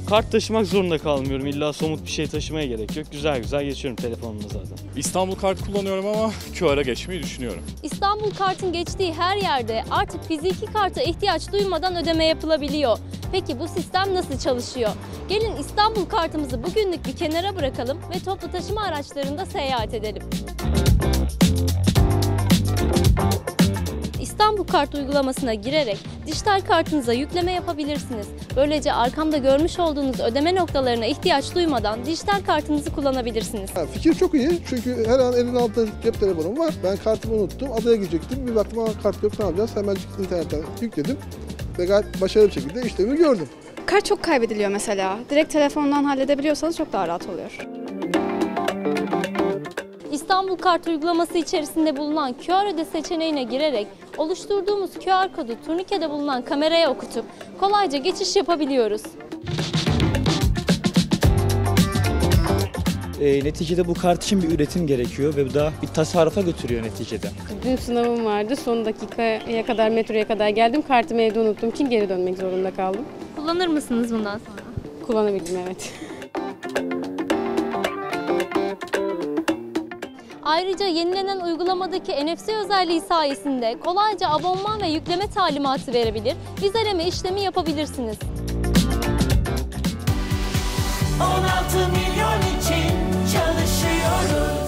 Kart taşımak zorunda kalmıyorum. İlla somut bir şey taşımaya gerek yok. Güzel güzel geçiyorum telefonumla zaten. İstanbul Kart kullanıyorum ama QR'a geçmeyi düşünüyorum. İstanbul Kart'ın geçtiği her yerde artık fiziki karta ihtiyaç duymadan ödeme yapılabiliyor. Peki bu sistem nasıl çalışıyor? Gelin İstanbul Kart'ımızı bugünlük bir kenara bırakalım ve toplu taşıma araçlarında seyahat edelim. İstanbul Kart uygulamasına girerek dijital kartınıza yükleme yapabilirsiniz. Böylece arkamda görmüş olduğunuz ödeme noktalarına ihtiyaç duymadan dijital kartınızı kullanabilirsiniz. Fikir çok iyi çünkü her an elin altında cep telefonum var. Ben kartımı unuttum, adaya gidecektim. Bir baktım kart yok, ne yapacağız? Hemen internetten yükledim ve gayet başarılı bir şekilde işlemi gördüm. Kart çok kaybediliyor mesela. Direkt telefondan halledebiliyorsanız çok daha rahat oluyor. İstanbul Kart uygulaması içerisinde bulunan QR öde seçeneğine girerek oluşturduğumuz QR kodu turnikede bulunan kameraya okutup kolayca geçiş yapabiliyoruz. Neticede bu kart için bir üretim gerekiyor ve bu da bir tasarrufa götürüyor neticede. Dün sınavım vardı. Son dakikaya kadar, metroya kadar geldim. Kartımı evde unuttuğum için geri dönmek zorunda kaldım. Kullanır mısınız bundan sonra? Kullanabildim, evet. Ayrıca yenilenen uygulamadaki NFC özelliği sayesinde kolayca abonman ve yükleme talimatı verebilir, vizeleme işlemi yapabilirsiniz. 16 milyon için çalışıyoruz.